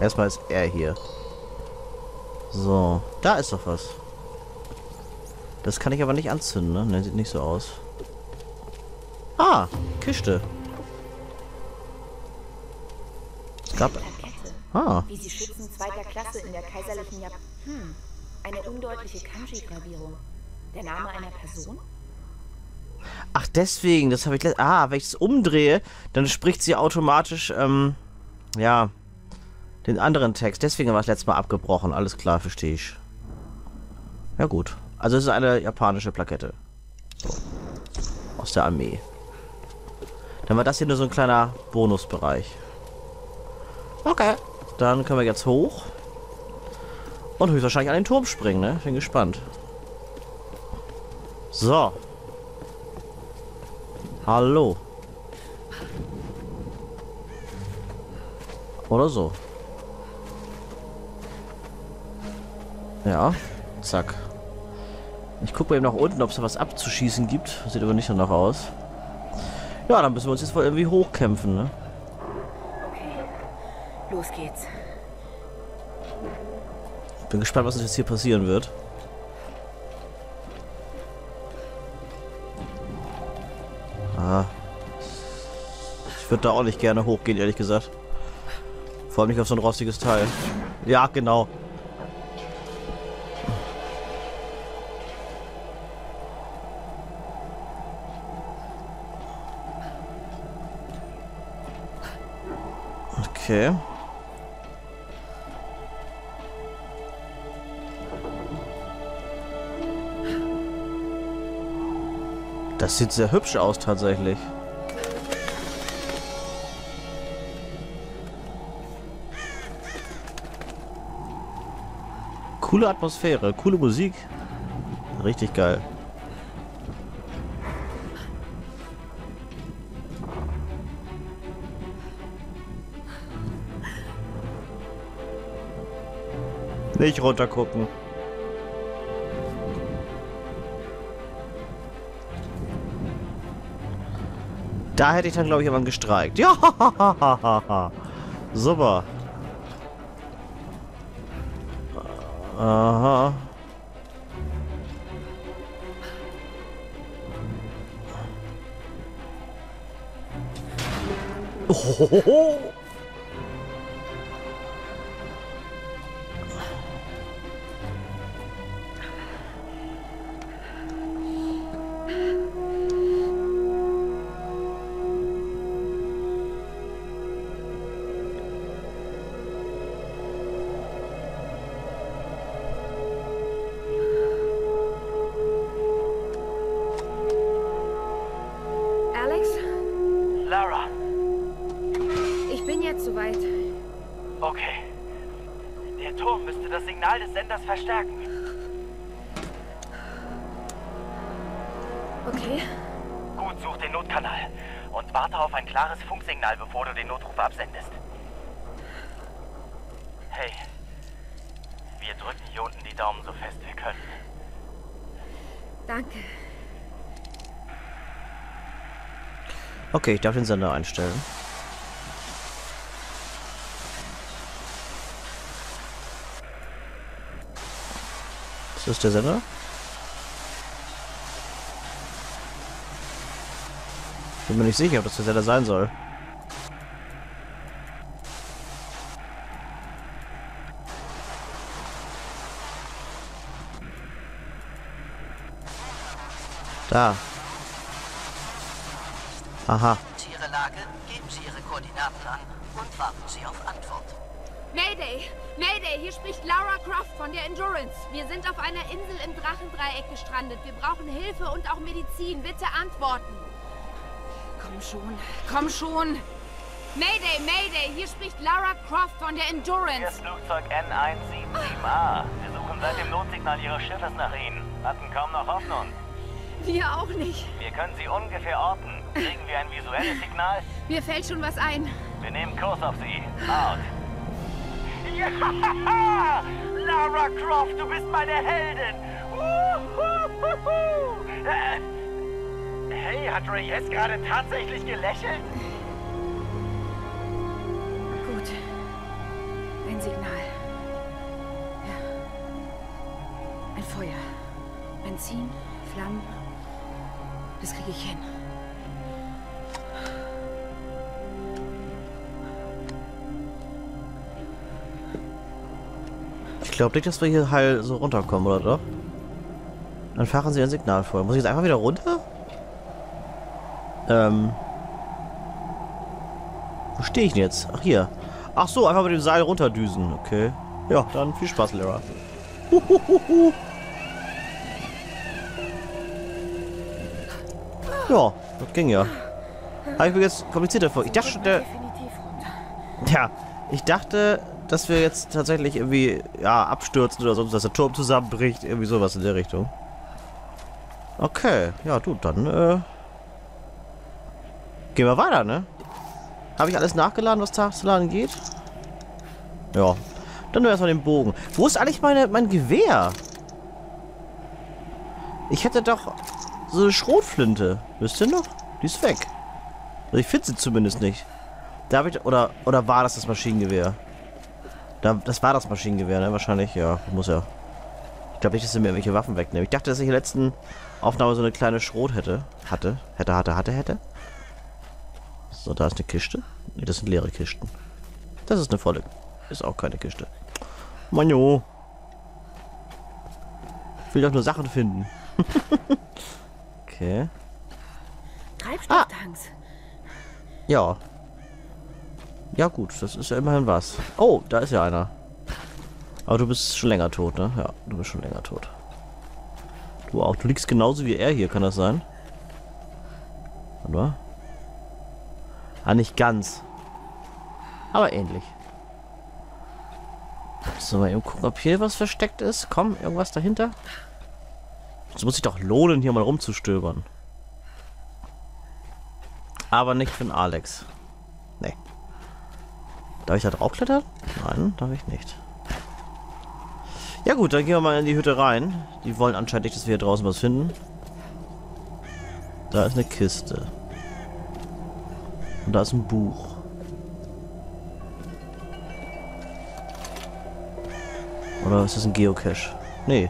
Erstmal ist er hier. So, da ist doch was. Das kann ich aber nicht anzünden, ne? Ne, sieht nicht so aus. Ah, Kiste. Es gab... Ah. Wie sie Schützen zweiter Klasse in der kaiserlichen Japan... Eine undeutliche Kanji-Gravierung. Der Name einer Person? Ach, deswegen, das habe ich... wenn ich es umdrehe, dann spricht sie automatisch, ja, den anderen Text. Deswegen war es letztes Mal abgebrochen. Alles klar, verstehe ich. Ja gut. Also es ist eine japanische Plakette. So. Aus der Armee. Dann war das hier nur so ein kleiner Bonusbereich. Okay. Dann können wir jetzt hoch. Und höchstwahrscheinlich an den Turm springen, ne? Bin gespannt. So. Hallo. Oder so. Ja. Zack. Ich gucke mal eben nach unten, ob es da was abzuschießen gibt. Sieht aber nicht danach aus. Ja, dann müssen wir uns jetzt wohl irgendwie hochkämpfen, ne? Okay. Los geht's. Bin gespannt, was jetzt hier passieren wird. Ah. Ich würde da auch nicht gerne hochgehen, ehrlich gesagt. Vor allem nicht auf so ein rostiges Teil. Ja, genau. Okay. Das sieht sehr hübsch aus, tatsächlich. Coole Atmosphäre, coole Musik. Richtig geil. Nicht runtergucken. Da hätte ich dann, glaube ich, aber gestreikt. Ja, super. Aha. Ohohoho. Alex? Lara. Ich bin jetzt soweit. Okay. Der Turm müsste das Signal des Senders verstärken. Okay. Gut, such den Notkanal. Und warte auf ein klares Funksignal, bevor du den Notruf absendest. Hey. Wir drücken hier unten die Daumen so fest wir können. Danke. Okay, ich darf den Sender einstellen. Ist das der Sender? Bin mir nicht sicher, ob das der Sender sein soll. Da. Aha. Ihre Lage, geben Sie Ihre Koordinaten an und warten Sie auf Antwort. Mayday! Mayday! Hier spricht Lara Croft von der Endurance. Wir sind auf einer Insel im Drachendreieck gestrandet. Wir brauchen Hilfe und auch Medizin. Bitte antworten. Komm schon. Komm schon. Mayday! Mayday! Hier spricht Lara Croft von der Hier Endurance. ist Flugzeug N177A. Wir suchen seit dem Notsignal Ihres Schiffes nach Ihnen. Hatten kaum noch Hoffnung. Wir auch nicht. Wir können Sie ungefähr orten. Kriegen wir ein visuelles Signal? Mir fällt schon was ein. Wir nehmen Kurs auf Sie. Out. Ja! Lara Croft, du bist meine Heldin! Hey, hat Reyes gerade tatsächlich gelächelt? Gut. Wenn Benzin, Flammen. Das kriege ich hin. Ich glaube nicht, dass wir hier heil so runterkommen, oder doch? Dann fahren sie ein Signal vor. Muss ich jetzt einfach wieder runter? Wo stehe ich denn jetzt? Ach, hier. Ach so, einfach mit dem Seil runterdüsen. Okay. Ja, dann viel Spaß, Lara. Ja, das ging ja. Habe ich mir jetzt komplizierter vor. Ich dachte, ich dachte, dass wir jetzt tatsächlich irgendwie, ja, abstürzen oder sonst, dass der Turm zusammenbricht. Irgendwie sowas in der Richtung. Okay, ja, du, dann, gehen wir weiter, ne? Habe ich alles nachgeladen, was nachzuladen geht? Ja. Dann nur erstmal den Bogen. Wo ist eigentlich mein Gewehr? Ich hätte doch so eine Schrotflinte. Wisst ihr noch? Die ist weg. Also ich finde sie zumindest nicht. Da habe ich, oder war das Maschinengewehr? Das war das Maschinengewehr, ne? Wahrscheinlich, ja. Muss ja. Ich glaube nicht, dass sie mir irgendwelche Waffen wegnehmen. Ich dachte, dass ich in der letzten Aufnahme so eine kleine Schrot hätte. Hatte. So, da ist eine Kiste. Ne, das sind leere Kisten. Das ist eine volle. Ist auch keine Kiste. Manjo. Ich will doch nur Sachen finden. Okay. Treibstofftanks. Ja. Ja gut, das ist ja immerhin was. Oh, da ist ja einer. Aber du bist schon länger tot, ne? Ja, du bist schon länger tot. Du auch. Du liegst genauso wie er hier, kann das sein? Warte mal. Ah, nicht ganz. Aber ähnlich. So, mal eben gucken, ob hier was versteckt ist. Komm, irgendwas dahinter. Es muss sich doch lohnen, hier mal rumzustöbern. Aber nicht für den Alex. Nee. Darf ich da drauf klettern? Nein, darf ich nicht. Ja gut, dann gehen wir mal in die Hütte rein. Die wollen anscheinend nicht, dass wir hier draußen was finden. Da ist eine Kiste. Und da ist ein Buch. Oder ist das ein Geocache? Nee.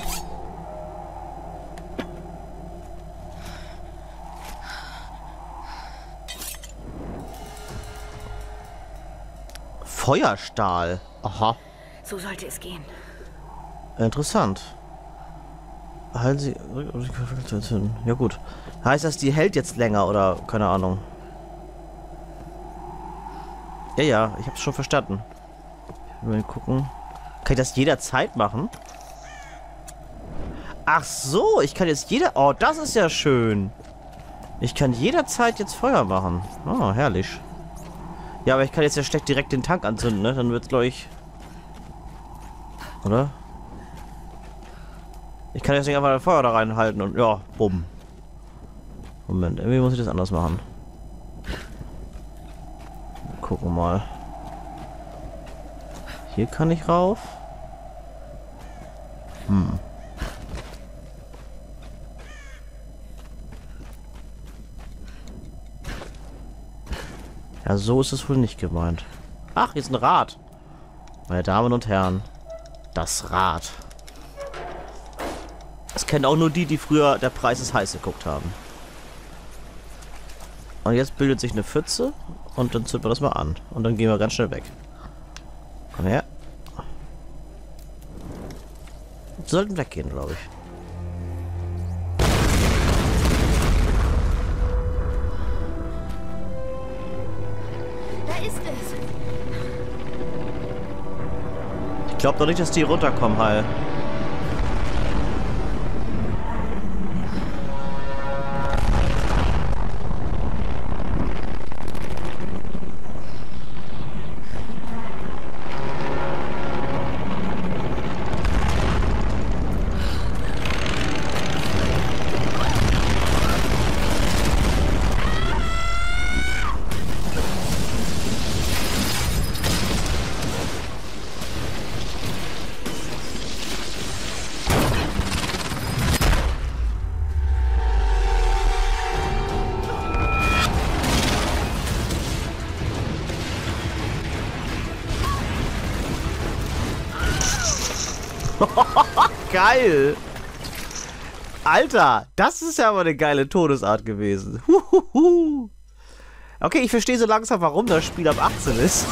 Feuerstahl. Aha. So sollte es gehen. Interessant. Halten Sie... Ja gut. Heißt das, die hält jetzt länger oder... Keine Ahnung. Ja, ich hab's schon verstanden. Mal gucken. Kann ich das jederzeit machen? Ach so, ich kann jetzt Oh, das ist ja schön. Ich kann jederzeit jetzt Feuer machen. Oh, herrlich. Ja, aber ich kann jetzt ja schlecht direkt den Tank anzünden, ne? Dann wird's, glaube ich... Oder? Ich kann jetzt nicht einfach das Feuer da reinhalten und... Ja, bumm. Moment, irgendwie muss ich das anders machen. Gucken mal. Hier kann ich rauf. Ja, so ist es wohl nicht gemeint. Ach, hier ist ein Rad. Meine Damen und Herren. Das Rad. Das kennen auch nur die früher Der Preis ist heiß geguckt haben. Und jetzt bildet sich eine Pfütze. Und dann zünden wir das mal an. Und dann gehen wir ganz schnell weg. Komm her. Wir sollten weggehen, glaube ich. Da ist es. Ich glaube doch nicht, dass die runterkommen, Hal. Geil! Alter, das ist ja aber eine geile Todesart gewesen. Huhuhu. Okay, ich verstehe so langsam, warum das Spiel ab 18 ist.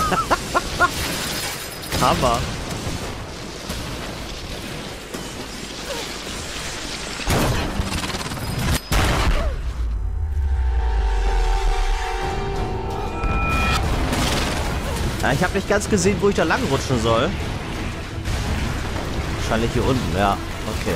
Hammer. Ja, ich habe nicht ganz gesehen, wo ich da lang rutschen soll. Wahrscheinlich hier unten, ja. Okay.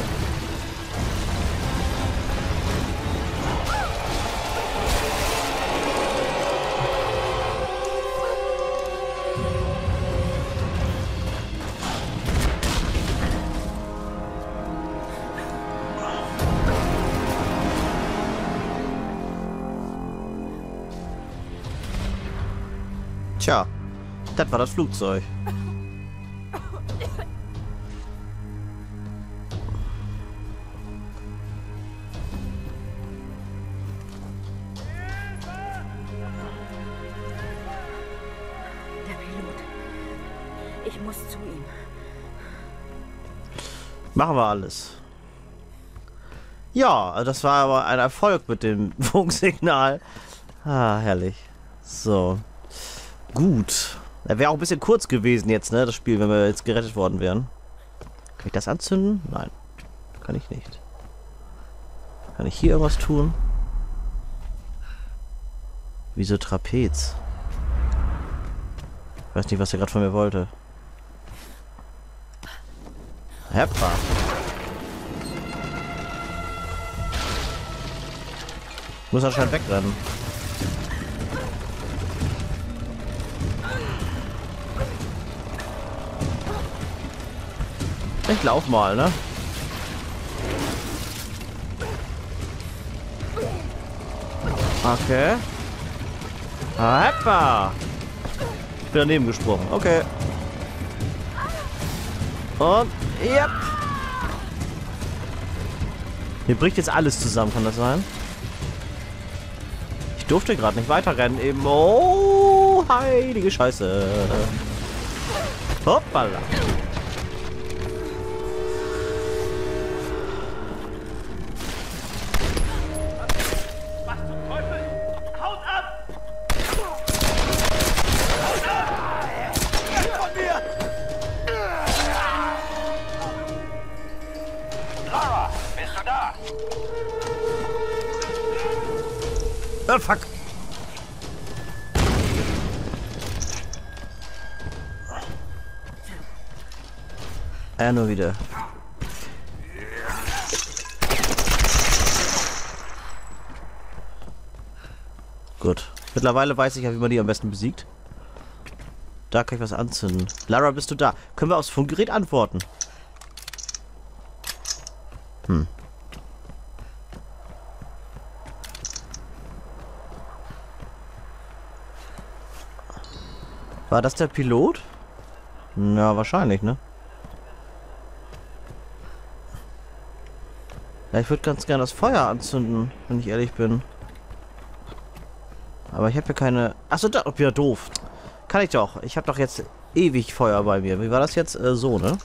Tja, das war das Flugzeug. Der Pilot. Ich muss zu ihm. Machen wir alles. Ja, das war aber ein Erfolg mit dem Funksignal. Ah, herrlich. So. Gut. Wäre auch ein bisschen kurz gewesen jetzt, ne, das Spiel, wenn wir jetzt gerettet worden wären. Kann ich das anzünden? Nein. Kann ich nicht. Kann ich hier irgendwas tun? Wieso Trapez? Ich weiß nicht, was er gerade von mir wollte. Heppa. Muss anscheinend wegrennen. Ich lauf mal, ne? Okay. Hoppa! Ich bin daneben gesprungen. Okay. Und, yep. Hier bricht jetzt alles zusammen, kann das sein? Ich durfte gerade nicht weiterrennen eben. Oh, heilige Scheiße. Hoppala. Oh, fuck. Nur wieder. Gut. Mittlerweile weiß ich ja, wie man die am besten besiegt. Da kann ich was anzünden. Lara, bist du da? Können wir aufs Funkgerät antworten? Hm. War das der Pilot? Ja, wahrscheinlich, ne? Ja, ich würde ganz gerne das Feuer anzünden, wenn ich ehrlich bin. Aber ich habe ja keine... Achso, da, wieder doof. Kann ich doch. Ich habe doch jetzt ewig Feuer bei mir. Wie war das jetzt? So, ne?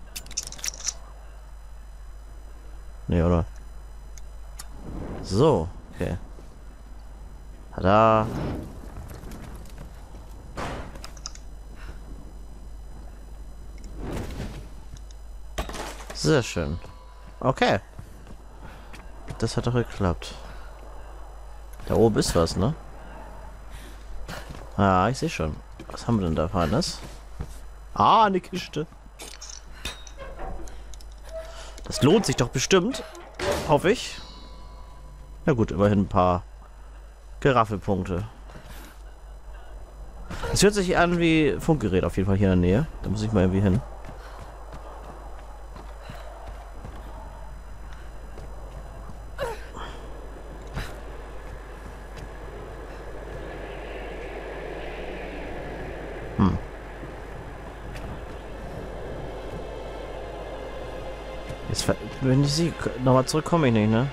Ne, oder? So, okay. Tada. Sehr schön. Okay. Das hat doch geklappt. Da oben ist was, ne? Ah, ich sehe schon. Was haben wir denn da Feines? Ah, eine Kiste. Das lohnt sich doch bestimmt. Hoffe ich. Na gut, immerhin ein paar Geraffelpunkte. Es hört sich an wie Funkgerät auf jeden Fall hier in der Nähe. Da muss ich mal irgendwie hin. Jetzt, wenn ich sie nochmal zurück, komme ich nicht, ne?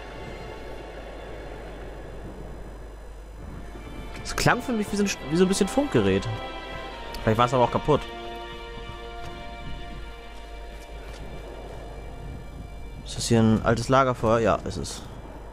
Es klang für mich wie so ein bisschen Funkgerät. Vielleicht war es aber auch kaputt. Ist das hier ein altes Lagerfeuer? Ja, ist es.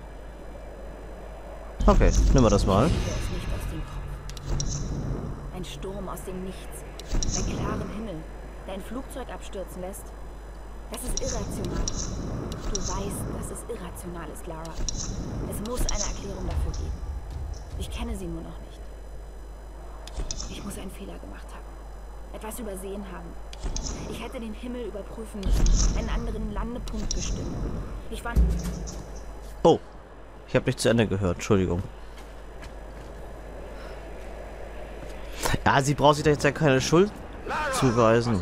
Okay, nehmen wir das mal. Nicht aus dem Kopf. Ein Sturm aus dem Nichts. Bei klarem Himmel, der ein Flugzeug abstürzen lässt. Das ist irrational. Du weißt, dass es irrational ist, Lara. Es muss eine Erklärung dafür geben. Ich kenne sie nur noch nicht. Ich muss einen Fehler gemacht haben. Etwas übersehen haben. Ich hätte den Himmel überprüfen müssen. Einen anderen Landepunkt bestimmen. Ich war... Oh, ich habe nicht zu Ende gehört. Entschuldigung. Ja, sie braucht sich da jetzt ja keine Schuld zuweisen.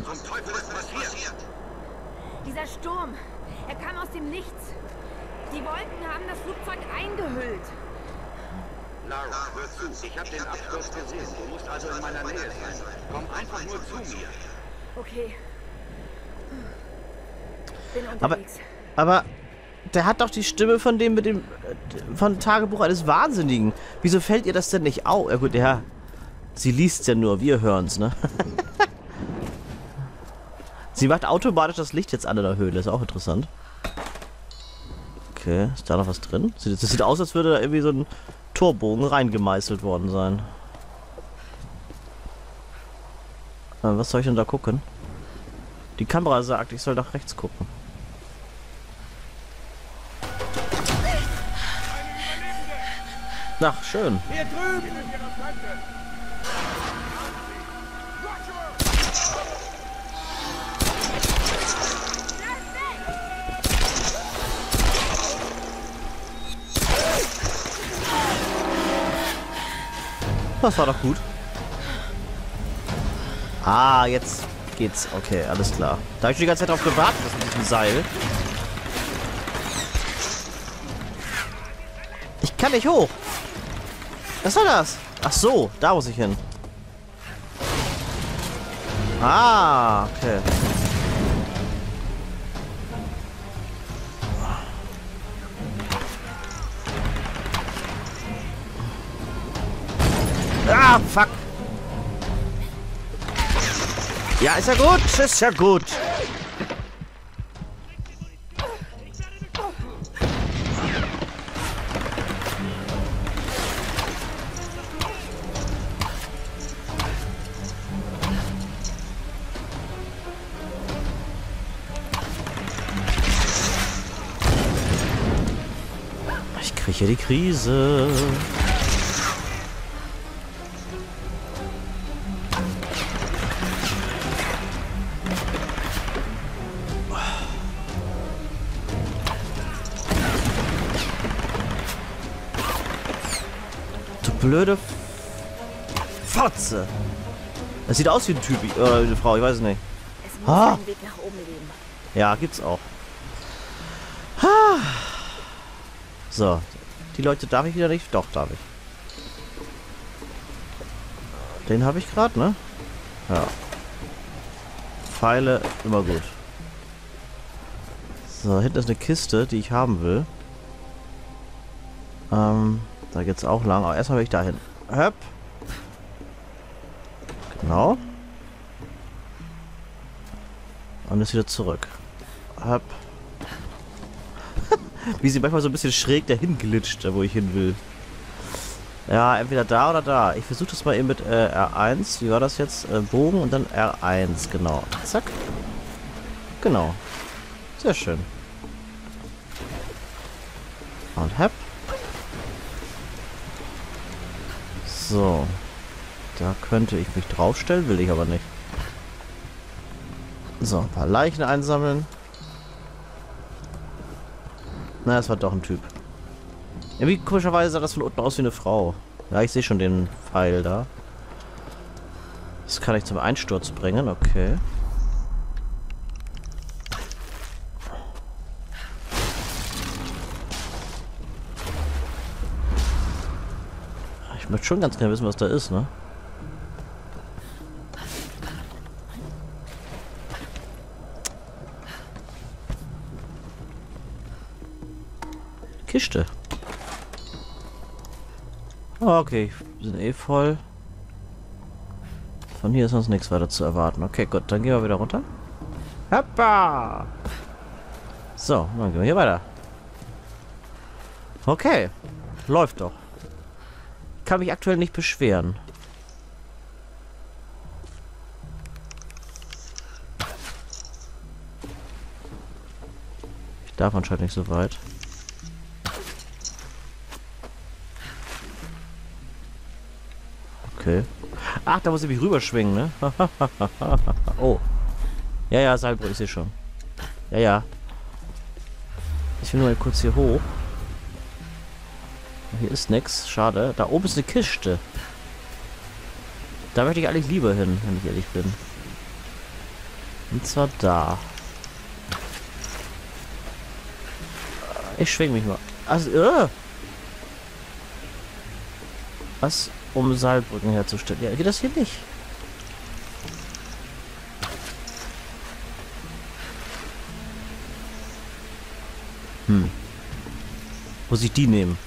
Dieser Sturm, er kam aus dem Nichts. Die Wolken haben das Flugzeug eingehüllt. Lara, hör zu. Ich habe den Absturz gesehen. Du musst also in meiner Nähe sein. Komm einfach nur zu mir. Okay. Bin unterwegs. Aber der hat doch die Stimme von dem mit dem von Tagebuch eines Wahnsinnigen. Wieso fällt ihr das denn nicht auf? Ja gut, ja. Sie liest ja nur, wir hören's, ne? Sie macht automatisch das Licht jetzt an in der Höhle, ist auch interessant. Okay, ist da noch was drin? Das sieht aus, als würde da irgendwie so ein Torbogen reingemeißelt worden sein. Was soll ich denn da gucken? Die Kamera sagt, ich soll nach rechts gucken. Ach, schön. Hier drüben! Das war doch gut. Ah, jetzt geht's. Okay, alles klar. Da habe ich die ganze Zeit drauf gewartet, das mit diesem Seil. Ich kann nicht hoch. Was soll das? Ach so, da muss ich hin. Ah, okay. Ah, fuck. Ja, ist ja gut, ist ja gut. Ich kriege hier die Krise. Blöde Fotze. Das sieht aus wie ein Typ oder wie eine Frau, ich weiß es nicht. Es muss einen Weg nach oben geben. Ja, gibt's auch. So, die Leute darf ich wieder nicht? Doch, darf ich. Den habe ich gerade, ne? Ja. Pfeile, immer gut. So, hinten ist eine Kiste, die ich haben will. Da geht's auch lang, aber erstmal will ich dahin. Höpp. Genau. Und ist wieder zurück. Höpp. Wie sie manchmal so ein bisschen schräg dahin glitscht, da wo ich hin will. Ja, entweder da oder da. Ich versuche das mal eben mit R1. Wie war das jetzt? Bogen und dann R1, genau. Zack. Genau. Sehr schön. Und Höpp. So. Da könnte ich mich draufstellen, will ich aber nicht. So, ein paar Leichen einsammeln. Na, das war doch ein Typ. Irgendwie komischerweise sah das von unten aus wie eine Frau. Ja, ich sehe schon den Pfeil da. Das kann ich zum Einsturz bringen, okay. Ich möchte schon ganz gerne wissen, was da ist, ne? Kiste. Okay, wir sind eh voll. Von hier ist uns nichts weiter zu erwarten. Okay, gut, dann gehen wir wieder runter. Hoppa! So, dann gehen wir hier weiter. Okay. Läuft doch. Kann mich aktuell nicht beschweren. Ich darf anscheinend nicht so weit. Okay. Ach, da muss ich mich rüberschwingen, ne? Oh. Ja, ja, Seilbrücke, ich sehe schon. Ja, ja. Ich will nur mal kurz hier hoch. Hier ist nix. Schade. Da oben ist eine Kiste. Da möchte ich eigentlich lieber hin, wenn ich ehrlich bin. Und zwar da. Ich schwing mich mal. Also, was? Um Seilbrücken herzustellen. Ja, geht das hier nicht? Muss ich die nehmen?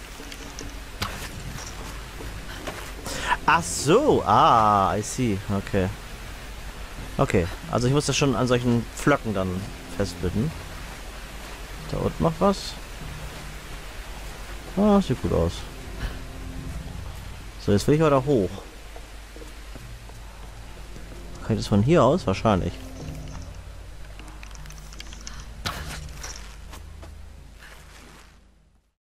Ach so. Ah, I see. Okay. Okay. Also ich muss das schon an solchen Pflöcken dann festbinden. Da unten noch was. Ah, sieht gut aus. So, jetzt will ich aber da hoch. Kann ich das von hier aus? Wahrscheinlich.